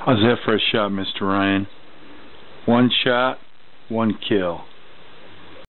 How's that for a shot, Mr. Ryan? One shot, one kill.